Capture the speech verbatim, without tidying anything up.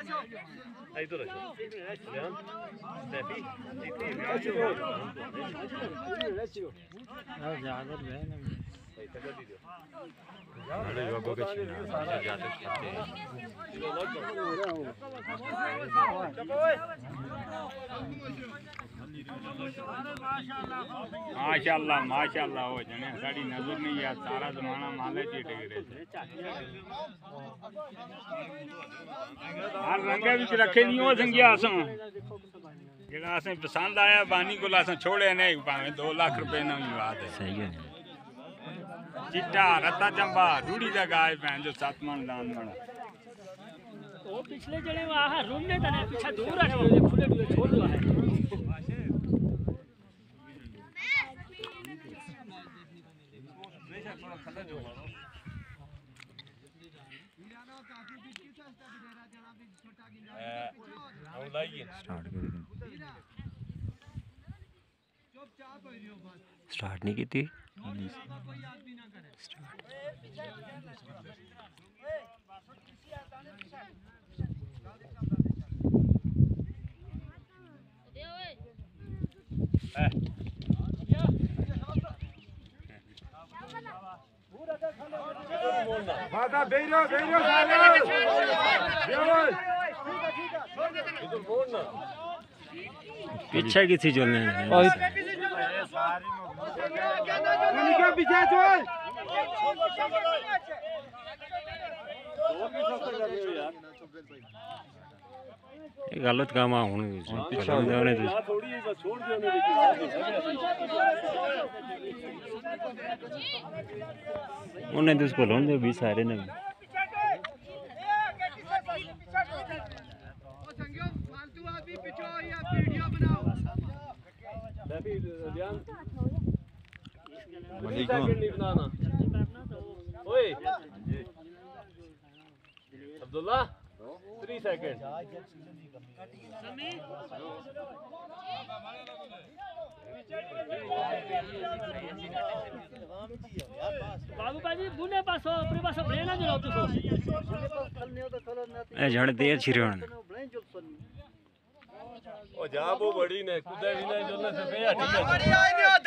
इधर अच्छा ध्यान स्टेपी हां ज्यादा है ना ऐसा कर दीजिए अरे युवकों के ज्यादा खाते हैं माशाल्लाह माशाल्लाह हो जने साड़ी नजर नहीं यार सारा जमाना माले चीटे गिरे हर रंगे विच रखे नहीं हो संगिया असं जेड़ा असें पसंद आया बानी को असें छोड़े नहीं भावे दो लाख रुपए ना ही बात है सही है चिट्टा रत्ता चंबा रूड़ी दा गाय भैन जो सात मन दान मन तो पिछले जड़े वहां रूम ने तने पीछे दूर रख दे खुले दूर छोड़ दो है स्टार्ट नहीं की थी बाता बेरो बेरो साले इधर मोड़ ना पीछे किसी चलने उनके पीछे चल ये गलत काम आ हुन पीछे जाने दे थोड़ी बस छोड़ दियो ने उन्हें तो उसको लोन दे भी सारे ने फालतू आदमी पिछो या वीडियो बनाओ अभी ध्यान वालेकुम नहीं बनाना ओए अब्दुल्ला तीन सेकंड बाबू भाई बुने पासो अपने पासो ब्लेना जो तो सो ए झड़ देर छिरण ओ जा वो बड़ी ने कुदे भी नहीं जोने से पे हटी